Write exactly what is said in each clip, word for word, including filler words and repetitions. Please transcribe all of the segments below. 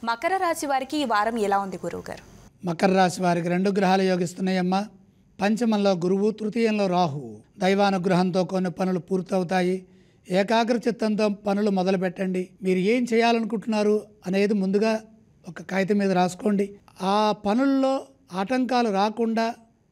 మకర రాశి వారికి ఈ వారం ఎలా ఉంది గురువుగారు? మకర రాశి వారికి రెండు గ్రహాలు యోగిస్తున్నాయమ్మా. పంచమంలో గురువు, తృతీయంలో రాహువు. దైవానుగ్రహంతో కొన్ని పనులు పూర్తవుతాయి. ఏకాగ్ర చిత్తంతో పనులు మొదలు పెట్టండి. మీరు ఏం చేయాలనుకుంటున్నారు అనేది ముందుగా ఒక కాగితం మీద రాసుకోండి. ఆ పనుల్లో ఆటంకాలు రాకుండా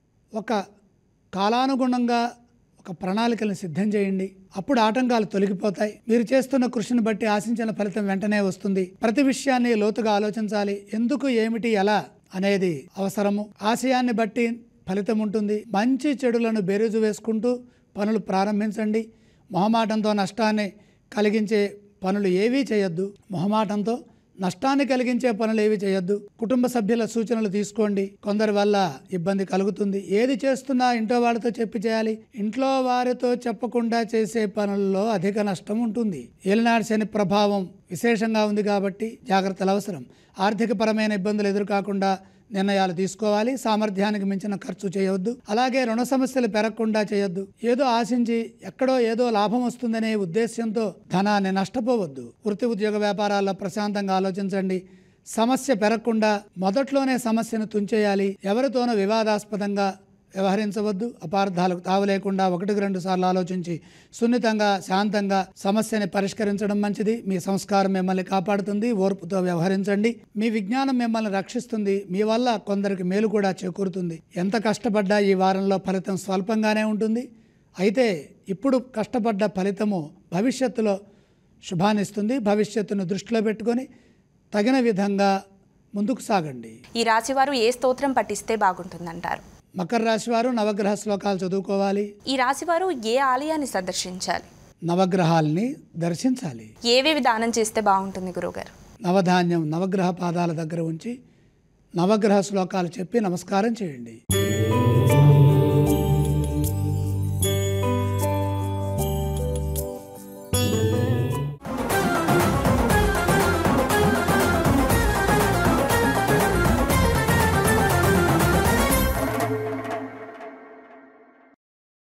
ఒక కాలానుగుణంగా ఒక ప్రణాళికలను సిద్ధం చేయండి. అప్పుడు ఆటంకాలు తొలగిపోతాయి. మీరు చేస్తున్న కృషిని బట్టి ఆశించిన ఫలితం వెంటనే వస్తుంది. ప్రతి విషయాన్ని లోతుగా ఆలోచించాలి. ఎందుకు, ఏమిటి, ఎలా అనేది అవసరము. ఆశయాన్ని బట్టి ఫలితం ఉంటుంది. మంచి చెడులను బేరీజు వేసుకుంటూ పనులు ప్రారంభించండి. మొహమాటంతో నష్టాన్ని కలిగించే పనులు ఏవీ చేయొద్దు. మొహమాటంతో నష్టాన్ని కలిగించే పనులు ఏవి చేయొద్దు. కుటుంబ సభ్యుల సూచనలు తీసుకోండి. కొందరి వల్ల ఇబ్బంది కలుగుతుంది. ఏది చేస్తున్నా ఇంట్లో వారితో చెప్పి చేయాలి. ఇంట్లో వారితో చెప్పకుండా చేసే పనుల్లో అధిక నష్టం ఉంటుంది. ఏలినాటి శని ప్రభావం విశేషంగా ఉంది కాబట్టి జాగ్రత్తలు అవసరం. ఆర్థికపరమైన ఇబ్బందులు ఎదురుకాకుండా నిర్ణయాలు తీసుకోవాలి. సామర్థ్యానికి మించిన ఖర్చు చేయవద్దు. అలాగే రుణ సమస్యలు పెరగకుండా చేయొద్దు. ఏదో ఆశించి ఎక్కడో ఏదో లాభం వస్తుందనే ఉద్దేశ్యంతో ధనాన్ని నష్టపోవద్దు. వృత్తి, ఉద్యోగ, వ్యాపారాల్లో ప్రశాంతంగా ఆలోచించండి. సమస్య పెరగకుండా మొదట్లోనే సమస్యను తుంచేయాలి. ఎవరితోనూ వివాదాస్పదంగా వ్యవహరించవద్దు. అపార్థాలకు తావు లేకుండా ఒకటికి రెండు సార్లు ఆలోచించి సున్నితంగా, శాంతంగా సమస్యని పరిష్కరించడం మంచిది. మీ సంస్కారం మిమ్మల్ని కాపాడుతుంది. ఓర్పుతో వ్యవహరించండి. మీ విజ్ఞానం మిమ్మల్ని రక్షిస్తుంది. మీ వల్ల కొందరికి మేలు కూడా చేకూరుతుంది. ఎంత కష్టపడ్డా ఈ వారంలో ఫలితం స్వల్పంగానే ఉంటుంది. అయితే ఇప్పుడు కష్టపడ్డ ఫలితము భవిష్యత్తులో శుభాన్నిస్తుంది. భవిష్యత్తును దృష్టిలో పెట్టుకొని తగిన విధంగా ముందుకు సాగండి. ఈ రాశి వారు ఏ స్తోత్రం పఠిస్తే బాగుంటుందంటారు? మకర రాశి వారు నవగ్రహ శ్లోకాలు చదువుకోవాలి. ఈ రాశి వారు ఏ ఆలయాన్ని సందర్శించాలి? నవగ్రహాల్ని దర్శించాలి. ఏవేవి దానం చేస్తే బాగుంటుంది గురువుగారు? నవధాన్యం నవగ్రహ పాదాల దగ్గర ఉంచి నవగ్రహ శ్లోకాలు చెప్పి నమస్కారం చేయండి.